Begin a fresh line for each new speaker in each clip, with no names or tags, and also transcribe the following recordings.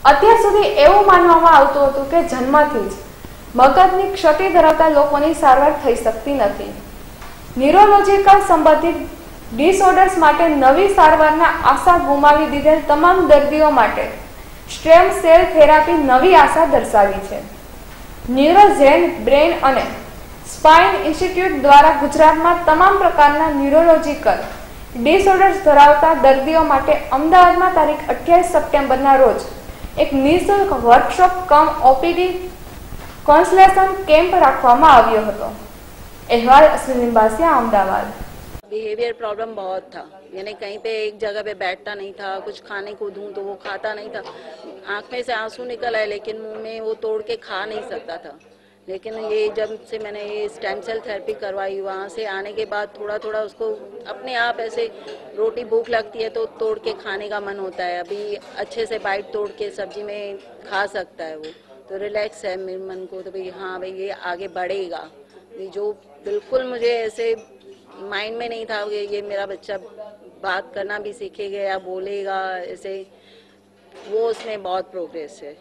અત્યાર સુધી એવું માનવામાં આવતું હતું કે જન્મથી જ મગજની ક્ષતિ ધરાવતા લોકોની સારવાર થઈ શકતી નથી। ન્યુરોલોજીકલ સંબંધિત ડિસઓર્ડર્સ માટે નવી સારવારના આશા ગુમાવી દીધેલ તમામ દર્દીઓ માટે સ્ટેમ સેલ થેરાપી નવી આશા દર્શાવી છે। ન્યુરોજેન બ્રેન અને સ્પાઇન ઇન્સ્ટિટ્યૂટ દ્વારા ગુજરાતમાં તમામ પ્રકારના ન્યુરોલોજીકલ ડિસઓર્ડર્સ ધરાવતા દર્દીઓ માટે અમદાવાદમાં તારીખ 28 સપ્ટેમ્બરના રોજ एक निःशुल्क workshop cum OPD consultation camp रखवामां आव्यो हतो। अहवाल अश्विनी बासिया, अहमदाबाद।
बिहेवियर प्रॉब्लम बहुत था, यानी कहीं पे एक जगह पे बैठता नहीं था, कुछ खाने को दूं तो वो खाता नहीं था, आंख में से आंसू निकल आए लेकिन मुंह में वो तोड़ के खा नहीं सकता था। लेकिन ये जब से मैंने ये स्टेम सेल थेरेपी करवाई, वहाँ से आने के बाद थोड़ा थोड़ा उसको अपने आप ऐसे रोटी भूख लगती है तो तोड़ के खाने का मन होता है, अभी अच्छे से बाइट तोड़ के सब्जी में खा सकता है वो, तो रिलैक्स है मेरे मन को, तो भाई हाँ भाई ये आगे बढ़ेगा। ये जो बिल्कुल मुझे ऐसे माइंड में नहीं था कि ये मेरा बच्चा बात करना भी सीखेगा या बोलेगा ऐसे, वो उसमें बहुत प्रोग्रेस है।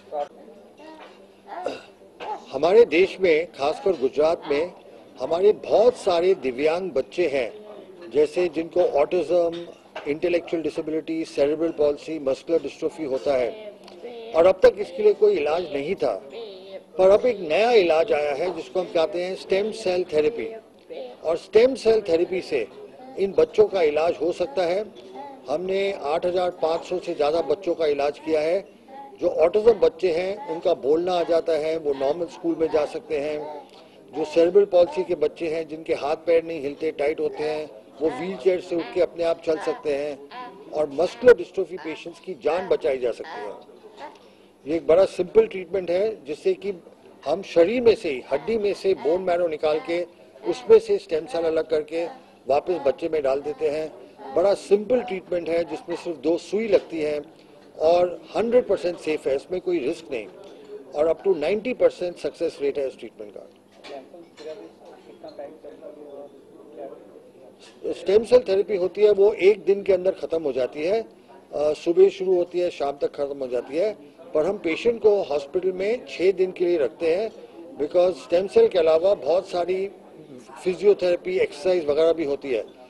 हमारे देश में खासकर गुजरात में हमारे बहुत सारे दिव्यांग बच्चे हैं, जैसे जिनको autism, intellectual disability, cerebral palsy, muscular dystrophy होता है, और अब तक इसके लिए कोई इलाज नहीं था। पर अब एक नया इलाज आया है जिसको हम कहते हैं स्टेम सेल थेरेपी, और स्टेम सेल थेरेपी से इन बच्चों का इलाज हो सकता है। हमने 8,500 से ज़्यादा बच्चों का इलाज किया है। जो ऑटिज्म बच्चे हैं उनका बोलना आ जाता है, वो नॉर्मल स्कूल में जा सकते हैं। जो सेरेब्रल पॉल्सी के बच्चे हैं जिनके हाथ पैर नहीं हिलते, टाइट होते हैं, वो व्हील चेयर से उठ के अपने आप चल सकते हैं, और मस्कुलर डिस्ट्रोफी पेशेंट्स की जान बचाई जा सकती है। ये एक बड़ा सिंपल ट्रीटमेंट है जिससे कि हम शरीर में से, हड्डी में से बोन मैरो निकाल के उसमें से स्टेम सेल अलग करके वापस बच्चे में डाल देते हैं। बड़ा सिंपल ट्रीटमेंट है जिसमें सिर्फ 2 सुई लगती है और 100% सेफ है, इसमें कोई रिस्क नहीं, और अप टू 90% सक्सेस रेट है इस ट्रीटमेंट का। स्टेम सेल थेरेपी होती है वो 1 दिन के अंदर ख़त्म हो जाती है, सुबह शुरू होती है, शाम तक ख़त्म हो जाती है। पर हम पेशेंट को हॉस्पिटल में 6 दिन के लिए रखते हैं, बिकॉज स्टेम सेल के अलावा बहुत सारी फिजियोथेरेपी, एक्सरसाइज वगैरह भी होती है।